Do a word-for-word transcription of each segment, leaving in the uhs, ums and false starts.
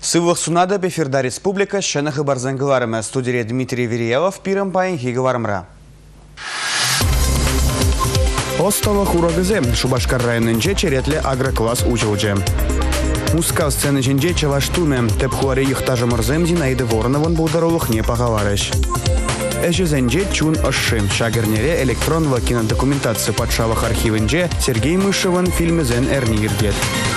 Сывлых сунада бефирда республика шенах и барзангыларыма. Студия Дмитрий Вериелов пиром паинхи говормра. Осталах урагызе Шубашкар районынче черетле агрокласс училже. Мускал сцены жинже чаваштуме. Тепхуаре юхтажа морзем Зинаиды Воронован булдаролых не поговарыш. Эжезенже чун ошшим. Шагернере электронного кинодокументации подшавах архивенже Сергей Мышеван фильме зен эрнигирдет.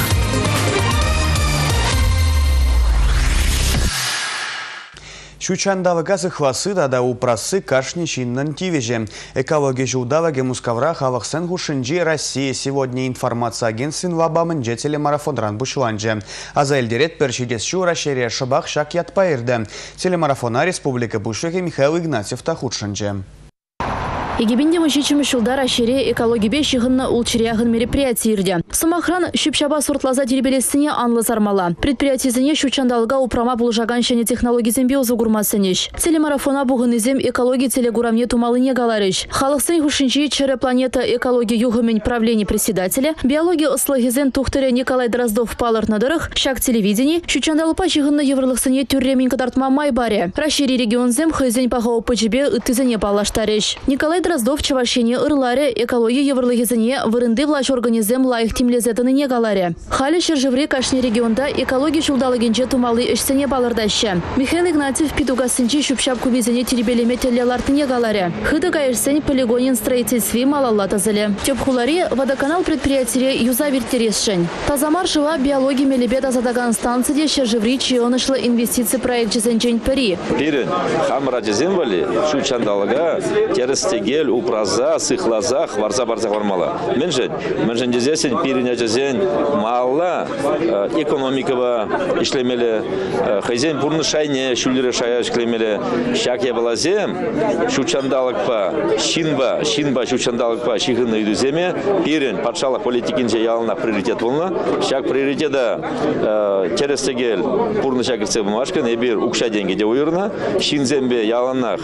Шучандавы газы хвасы да упрасы кашни шиннан тивеже. Экология жудаваге мускавра хавахсен хушинджи Россия. Сегодня информация агентствен вабамын же телемарафон ран бушланже. А за эльдерет першидес шу расширя шабах шак ятпаирде. Телемарафона республика Бушехе Михаил Игнатьев тахудшанже. Егибинде мужичим шулдар ашире экология бешихынна улчиряхын мероприятиирде. Самохран щупшаба сортлаза теребелесіне анлы сармала. Предприятизіне щучандалга управа булжаган шене технологии зембиозу гурмасынеш. Телемарафона бугынызем экология телегурамне тумалыне галарыш. Халықсын хушинчи чере планета экология югымень правления председателя, биология ослыгизен тухтыре Николай Дроздов палар надырых, шак телевидение, щучандалпа жихынна еврлықсыне тюрремень кадартма майбаре. Расшири регион зем хызень пахау пачебе ытызене палаштареш. Николай Дроздов чавашене ырларе экология еврлыгизене вырынды влач организем лайх тимлезетыны не галаре. Хали шержевре кашни регионда экология шулдалагенче тумалы эшсене балырдаща. Михаил Игнатьев питугасынчи щупшап кубизене теребелеме телелартыне галаре. Хыды кайырсень полигонин строительстве малаллатазыле. Тёпхулари водоканал предприятие юза виртересшень. Тазамаршева биология мелебеда задаган станции шержеври чионышла инвестиции проект жезенчень пери. Пирен хамра жезенвали шучандалга терестеге упраза, сыхлаза, хварза барза вармала. Менжен, менжен дезесен, пириня дезен, мала, экономикова, ишлемеле, хозяин бурны шайне, шулере шая ишлемеле, шак я балазем, шучандалыкпа, шинба, шинба шучандалыкпа, шихынна идуземе, пирен, патшала политикинче ялына приоритет волна, шак приоритета терестегел, бурны шак ирце бумашка, небир укша деньги де уйырна, шинзембе яланах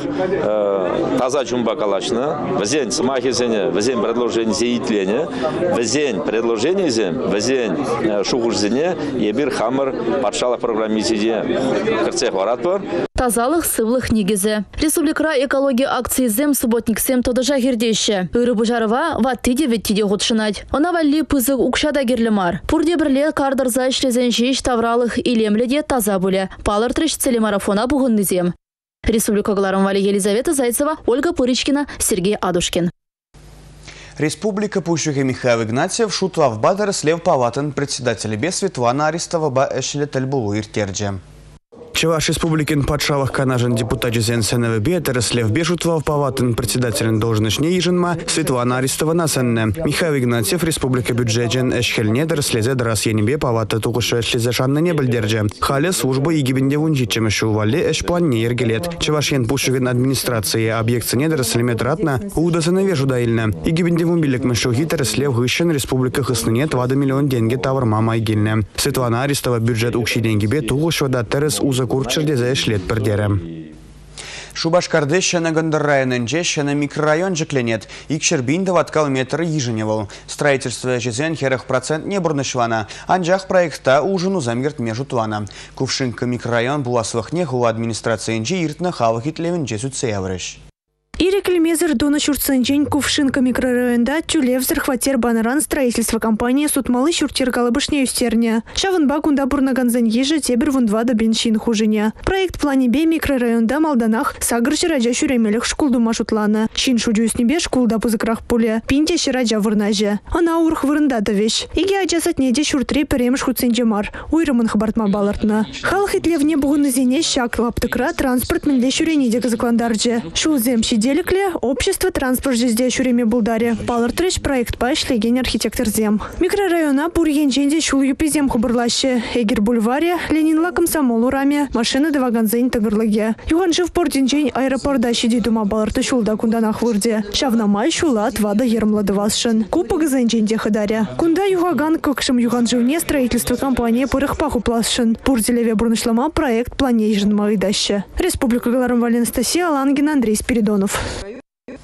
таза чумба калашна, везень смахизене, везень предложение зеитления, везень предложение зем, везень шухужзене, ебир хамар патшала программизиде кырцех варатпар. Тазалых сывлых нигезе. Республика экология акции зем субботник сем тодажа гердеще. Үрі бұжарыва ваттиде веттиде ғудшынать. Она валли пызык укшада герлемар. Пурде бірле кардырза ішлезен жеш тавралых илемледе таза бұле. Палыр трыш телемарафона бұғынны зем. Республика Гларамвали Елизавета Зайцева, Ольга Пыричкина, Сергей Адушкин. Республика Пущухе Михаил Игнатьев шутлав бадер слев палатан председателя без Светлана Арестова ба эшеле тельбулу иртердже. Чеваш республикин подшавах канажен депутат жезен сеневе бетер слев бешутлав палатан председателен должностне еженма Светлана Арестова насенне. Михаил Игнатьев республика бюджетен эшхельне дерслезе драс енебе палата тугуше эшлезе шанны не бельдерже. Хале служба егибинде вунжичем шувале эш планне ергелет. Чеваш ен Пущухин администрации объект не дерслеме тратна удасене вежу даильне. Егибинде вумбилек мешуги дерслев гыщен республика хысныне твада миллион деньги тавр мама игильне. Светлана Арестова бюджет укши деньги бе тугуше да терес уза курчерде за эшлет пердерем. Шубашкарды шена Гондар районынче шена микрорайон жекленет. Икшербинда ваткал метр еженевал. Строительство жезен херех процент не бурнышлана. Анжах проекта ужину замирт межутлана. Кувшинка микрорайон буласлых неху администрации инжи иртна халах итлевен жесут сеяврыш. Ирекельмезер дона чурценжень Кувшинка микрорайонда тюлевзер хватер банаран строительство компании Сутмалы чуртир галабышне юстерня. Шаванба кунда бурнаганзен еже тебер вундва да беншин хужиня. Проект плане бе микрорайонда Малданах сагрчи раджа шуремелех шкулду машутлана. Чин шудюснебе шкулда пузыкрах пуле. Пинте шираджа вырнаже. Она урх вырындата вещь. Иги аджасат неде шуртре перемш хуценджемар. Уйрымын хабартма балартна. Халх итлевне бугунызене шак лаптыкра транспорт менле шуренидек закландарджи. Шулзем щиде Делекле общество транспорт жезде шуреме булдаре. Палыртрыш проект паш леген архитектор зем. Микрорайона пургенченде шул юпизем хубырлаще. Эгер бульваре Ленинла комсомолу раме машины даваганзень тагырлаге. Юганжив портинчень аэропорда щиди дума балырты шулда кунданах вырде. Шавнамай шулат вада ермла давасшын. Купа газенченде хадаря. Кунда югаган кокшим юганживне строительство компании пырых паху пласшын. Пурделеве бурнышлама проект планейжен маидаще. Республика Галарамвали Анастасия Алангин, Андрей Спиридонов.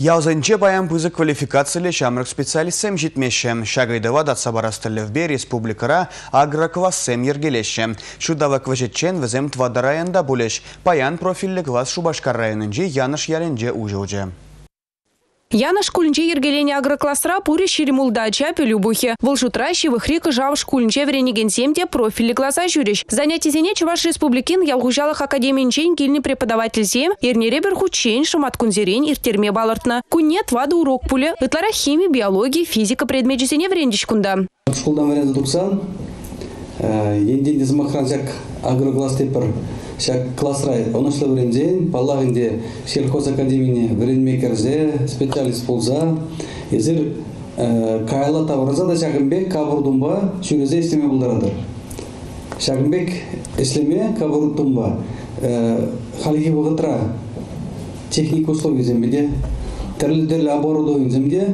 Яузанче баян пызы квалификациялы шамрық специалистсем жетмешем. Шагайдава датса барастылевбе республикара агроклассем ергелешем. Шудава кважетчен візем твада районда булеш. Баян профильлі класс Шубашкар районынже Яныш яленже ужылже. Яна шкулінче ергелене агроклассра пуре шеремулда чапе любухе. Волшутра щевыхрика жав шкулінче веренегенсемде профили глаза жюриш. Занятие зене Чуваш республикин ялгужалах академиинчен кильный преподаватель зем ирнере берхучен шаматкунзерень иртерме балартна. Кунет вады урок пуле, ытлара химия, биология, физика предмет зене верендиш кунда. Школдан варенда туксан, енден дезмахран зяк агрокласс тепер шак классрай, онышлы вренден, паллагинде сельхоз академине врендмекерзе, специалист полза, езір кайла тавраза да шагымбек кабурдумба шүрезе істеме бұлдарадыр. Шагымбек іслеме кабурдумба халги бұғытра техник условия зембеде, тірлі-тірлі оборудован земде,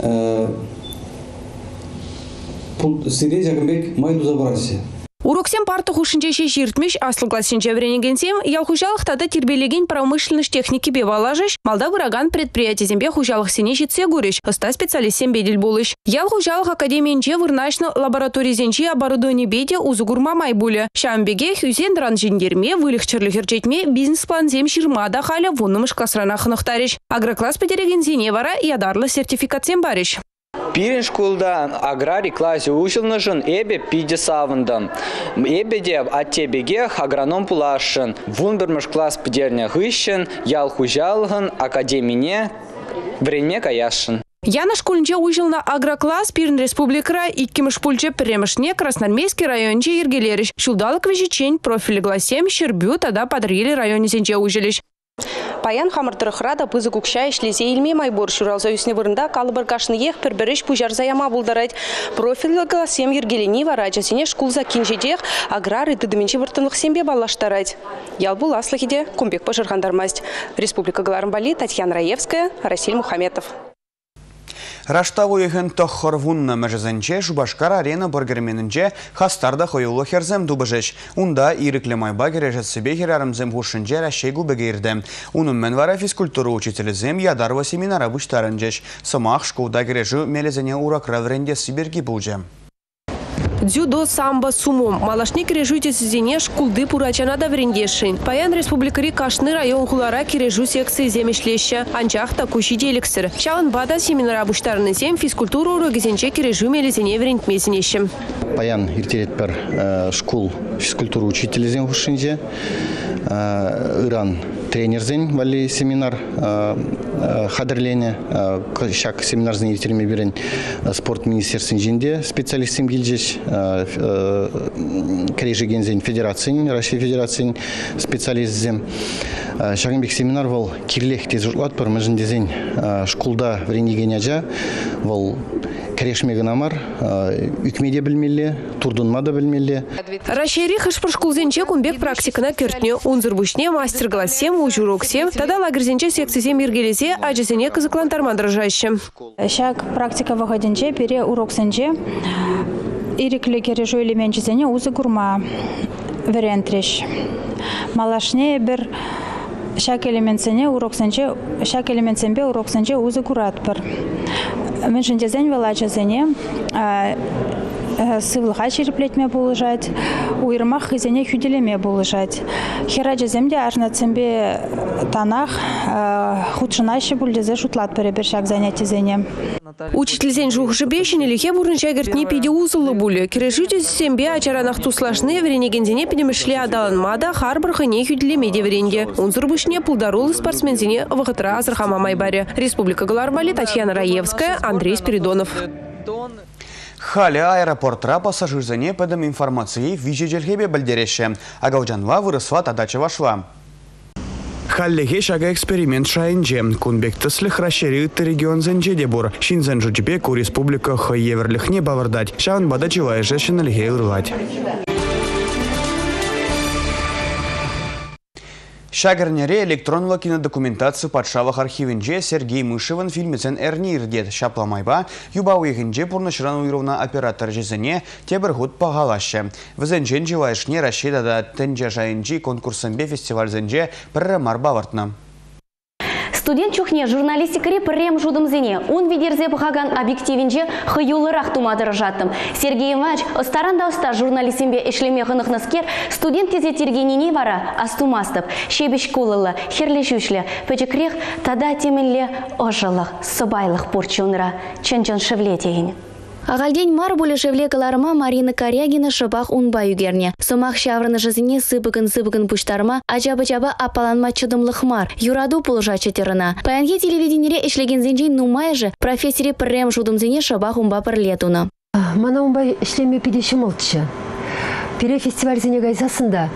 сире шагымбек майдуза бараси. Уроксем парты хушинчеше жиртмеш асыл классинче веренегенсем ял хужалых тада тербелеген промышленность техники бевалажеш, малда выраган предприятие зембе хужалых сене житсе гуриш, оста специалист сембедель булыш. Ял хужалых академиинче вырнашны лаборатории зенче оборудование беде узугурма майбуле. Шамбеге хюзен дран жиндерме, вылихчерлы херчетме бизнес-план зем ширмада халя вуннымыш классрана хынықтариш. Агрокласс петереген зене вара ядарлы сертификат сембариш. Пирин шкулда аграрий классе училнышын эбе пиде савындым. Эбеде аттебеге агроном пулашын. Вунбермыш класс пидерне гыщын, ял хужалгын академине време каяшын. Яна школинче ужылна агрокласс пирин республикара иккимыш пульче премешне Красноармейский районче ергелериш. Шулдалык вежечень профили гласем щербю тада подрили районе сенче ужилиш. Паян хамыртырықрада пызы күкшай ішлесе илме майбор шуралза үсіне вырында калыбыр кашны ех бір-біріш пужар заяма бұлдарайд. Профилі гласем ергелені вараджа сене шкулза кинжедех аграры тыдыменче выртынлық сембе балаштарайд. Ял бұл аслыхиде Кумбек пожырғандармасть. Республика Галармбали, Татьяна Раевская, Расиль Мухаметов. Раштаву ехен тоххор вунна межезенче Шубашкар арена бургерменінче хастарда хойылы херзем дубыжеш. Унда ирикле майба кережет себе херарымзем хушынче рашейгу бегерді. Унын мен вара физкультура учителізем ядарва семинара бұштарынчеш. Самах школда кережу мелезене уракра вренде сибирги бұлже. Дзюдо, самбо, сумо. Малашник режуйте сізене шкулды пурачанада врендешин. Паян республикари кашны район хулара кережу секции земешлеща. Анчахта кушиде эликсир. Чалан бада семинара буштарны зем физкультуру урогезенче кережу мелезене врендмезенешем. Паян иртеретпер шкул физкультуру учителезен хушинзе. Иран тренерзен вали семинар хадырлене. Шак семинарзен иртерме берен спорт министерствен жинде специалистем гильжеш. Кережегензен федерациян, Россия федерациян специалистзем. Шагынбек семинар вол кирлех тез жұртлат бір мүжіндезен шкулда вренегенежа вол керешмеген амар, үкмеде білмелі, турдынмада білмелі. Рашери хышпыр шкулзенче Кумбек практикана кертне, унзыр бушне мастер глассем, ужуроксем, тада лагерзенче секцизем ергелезе, ажезене кызыклантарман дрожащем. Шаг практика выходенче, пере уроксенче, ирикле кережу элементчизене узы гурма верентреш. Малашне бір шак элементсене уроксенче, шак элементсенбе уроксенче узы гуратпыр. Мен жіндезен велачезене сывлыға череплетме болыжать, уйырмақ хызене хүделеме болыжать. Хера жеземде арнацембе танах худшынашы бүлдезе шутлат перебер шак занятезене. Учительзен жухжыбешін илихе бұрынша гертне педе узылы бұлі. Кережуде сембе ачаранақ туслашны веренегензене педемішле адаланмада харбырғыне хүделемеде веренге. Унзыр бұшне пулдарулы спортсмензене вғытыра азырхама майбаре. Республика Галармбали, Татьяна Раевская, Андрей Спиридонов. Халя аэропортра пассажирзене педем информацией вижеджельхебе бальдереше. Агауджанва вырысла тадача вашла. Халлеге шага эксперимент шайынже. Кунбек тыслых расширит регион зенже дебур. Шинзен жуджбек у республика Хойеверлихне бавардать. Шан бадачевая жешина лихе урлать. Шагернере электронного кинодокументации подшавах архивинже Сергей Мышеван фильмецен эрнирдет шапламайба юба уйгинже пурнашран уйровна оператор жезене тебергут пагалаще. Везенжен живаешне расшедада тенже жайынжи конкурсенбе фестиваль зенже пірі марбавартна. Студент чухне журналистикаре прем жудымзене, он видерзе бахаган объективинже хаюлырах тумадыры жаттым. Сергей Иванович, ыстаранда уста журналистимбе эшлеме гыныхныскер, студент тезе тергеніне вара астумастып, шебеш колылы, херлешушлі, пөчекрех тада теменле ожылық, собайлық порчуныра, чын-чын шевлетейін. Агалдень мар боле шевлекаларыма Марина Корягина шыбақ унба югерне. Сомақ шаврыны жизіне сыбыгын-сыбыгын пуштарма, ажабы-жабы апаланма чыдымлық мар. Юраду пулжа четерына. Паянге телевиденире ишлеген зенжен нумай же профессоре прем жудымзене шыбақ унба пірлетуна. Мана унбай ишлеме пидеші молчы. Пере фестиваль зене гайзасында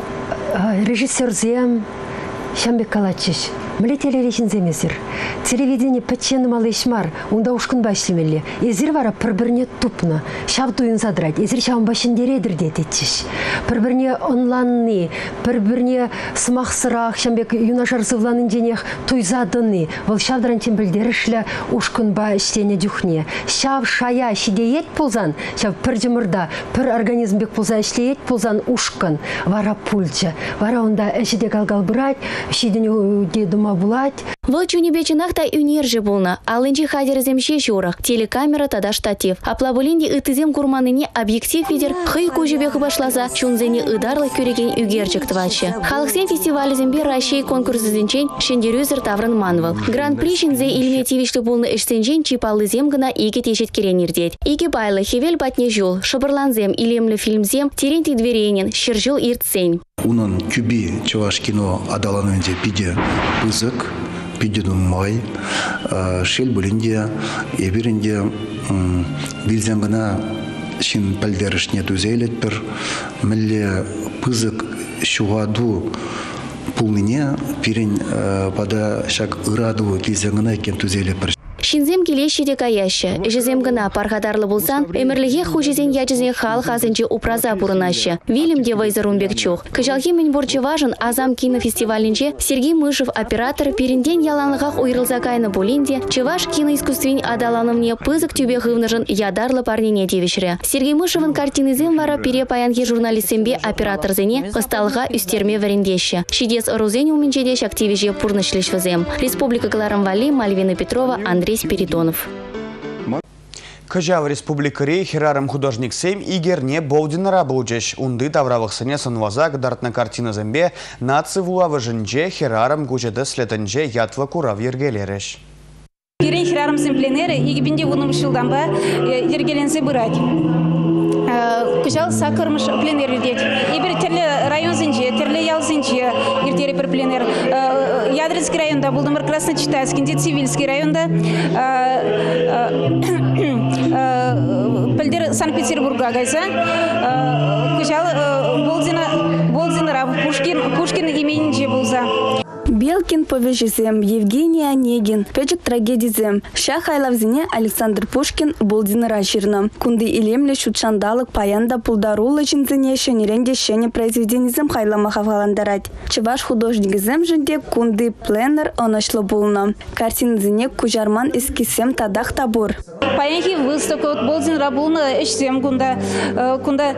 режиссер зем Шамбек Калачич. Мле телерейшін земесір. Телевидение пәтчені малы ешмар, онда ұшқын башлемелі. Езір вара пір-біріне тупны, шабдуын задрать. Езір шауын башын дередір дететчіш. Пір-біріне онланны, пір-біріне сымақ сырақ, Шамбек юнашар зывланын денех туйзадыны. Вол шавдыран тем білдерішлі ұшқын ба іштене дюхне. Шав шая шидеет пулзан, шав пір жымырда, пір организм бек пулза ішлеет пулзан ұшқын. Вара пульчы. Вара онда әшіде калгал бұрать, шидені дедума булать. Вăл чунебеченахта үнерже булна, алынчи хадерзем шешурах, телекамера тада штатив. Аплабулинди ытызем курманыне объектив видер, хый кужебех башласа, чунзене ыдарлы көреген үгерчик твачы. Халықсен фестивалізембе Россия конкурсызенчен шендерюзер таврын манвал. Гран-при шинзе илме тивишлі булны эштенжен чипалызем гына иге тешет керенердет. Иге байлы хевел батне жол, шабырланзем илемлі фильмзем, теренти дверенен, шержол иртсень. Унын күби чаваш кино адаланынде пиде пызык, пидедун май, шел бүлінде, ебірінде вилзен гына шин пәлдерішне түзейлет бір, мүлі пызык шуғаду пулныне пирен бада шак ыраду вилзен гына екен түзейлет бір. Шинзем келешеде каяшы. Жезем гына пархатарлы болсан, өмірліге хужезен ячызен халық азынче упраза бұрынашы. Вильямде вайзарунбек чух. Кыжалхи мен борчы важын Азам кинофестивалінче Сергей Мышев оператор перенден яланлығақ ойрылза кайны болинде, Чеваш киноискусствен адаланымне пызык тюбе хывныжын ядарлы парнине девишре. Сергей Мышевын картинызем вара пере паянхи журналистембе операторзене ысталға үстерме варендеші. Шидес орузен уменчедеш активиже пурнышлешвізем. Республика Кларамвали, Мальвина Петрова, Андрей Спиридонов. Кыжав республикари херарым художник сейм игерне болдинара булджеш. Унды тавравых сыне санвазак дартна картина зембе наци вулавы жынже херарым гужеды слетенже ятва курав ергелереш. Герен херарым земпленеры игибинде вунum шылданба ергеленсе бырать. Кыжал сакырмыш пленер ирдет. Ибір терлі район зінже, терлі ял зінже ирдері бір пленер. Ядринский районда болдымыр Красночитайскінде, Цивильский районда, пілдер Санкт-Петербурга гайса. Кыжал Болдинара, Пушкин именінже болза. Белкин повежезем, Евгений Онегин, Печек трагедизем, Шах Айлавзине Александр Пушкин, Болдин Раширна. Кунды илемле шутшандалык паянда пулдарулы жинзине шенеренде шене произведенизем Хайлама хаваландарать. Чеваш художникизем жинде кунды пленер оношлы булна. Картинзине кужарман эскисем тадах табур. Паянхи выставка от Болдин Рабулна эшсем кунда кунда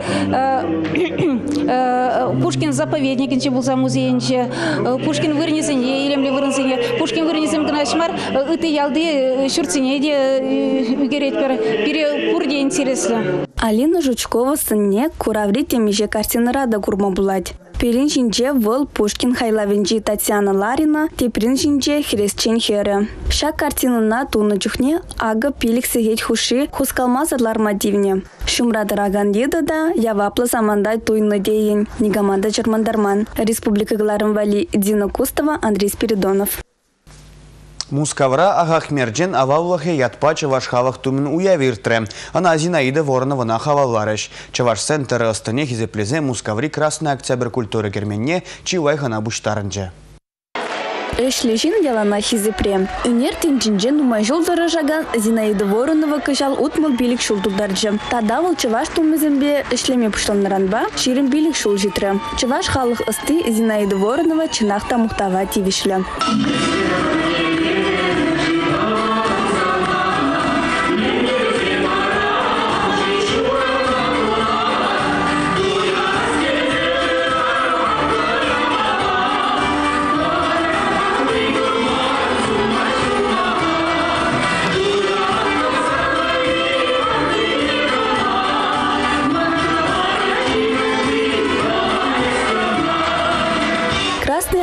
Пушкин заповедник булза музейнче, Пушкин вырнес илемле вырынсыне, Пушкин вырнесем гнашмар, ыты ялды шурцине де үгерет пер, пере пурде интересно. Алина Жучкова сынне кураври темиже картина рада курма булать. Перин жинже вол Пушкин Хайлавинджи Татьяна Ларина, теприн жинже Хресчен Хере. Ша картинына туны чухне ага пилик сегет хуши хускалмазарлар мадивне. Шумрада раган еда да яваплы самандай туйны дейін. Нигаманда Чермандарман. Республика Кларамвали, Дина Кустова, Андрей Спиридонов. Мускавра агахмерджен ававлахе ятпа чаваш хавах тумен уявиртре. Ана Зинаида Воронова на хаваларыш. Чаваш центр остане хизеплезе Мускаври Красный Октябрь культуры герменне чивайхана буштарынже. Эшлежин ялана хизепре. Үнер тенчинжен умай жол дорожаган Зинаида Воронова кышал утмыл билик шул тударджы. Тадавыл чаваш тумызембе эшлеме пуштаннаранба ширин билик шул житре. Чаваш халық ысты Зинаида Воронова чынақта мухтава тивишлі.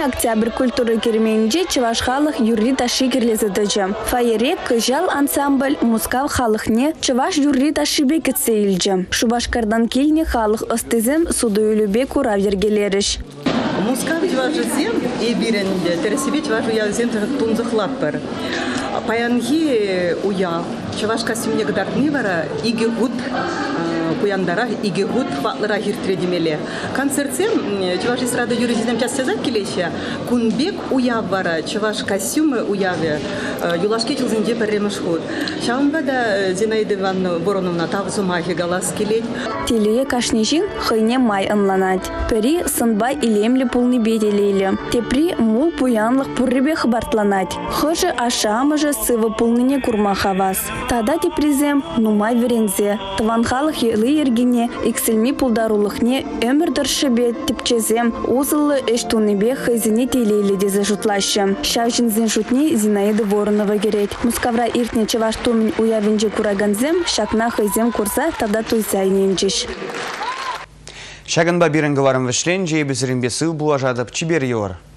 октябрь культуры керменде чеваш халық юрри таши керлезедіжі. Фаере кыжал ансамбль мускав халықне чеваш юрри таши бекетсе илжі. Шубашкардан келіне халық ыстызым суды үлібе курав ергелеріш. Мускав чеважы зем и биренде, тересебе чеважу я зем тунзы хлаппер. Паянги уя, чеваш костюмне гадарни вара, иги гуд куяндара, иги гуд хватлара хиртредимеле. Концертсем, чеваш эстрада юридизм час сезак келеше, кунбек уя вара, чеваш костюмы уяве, юлашки чилзинде перремешхуд. Шамбада Зинаида Ивановна Вороновна тавзу махи галас келет. Телее кашнежин хайне май анланать. Пери сынбай илемле пулны беделейле. Тепри мул пуянлық пуррибе хабартланать. Хожы ашамыжы сывы пулныне курмахавас. Тада тепризем нумай верензе. Таванхалық елы ергене, иксельми пулдарулықне өмір дұршыбе тепчезем узылы эштуныбе хайзіне телейле дезе жутлашы. Шавжинзен жутне Зинаида Воронова керет. Мускавра иртне чеваш тумин уявенже кураганзем, шакна хайзем курса тада туйса иненжиш. Шаганба биренгі варым вішлен, жейбізірінбе сыл бұлажадып чибер еуір.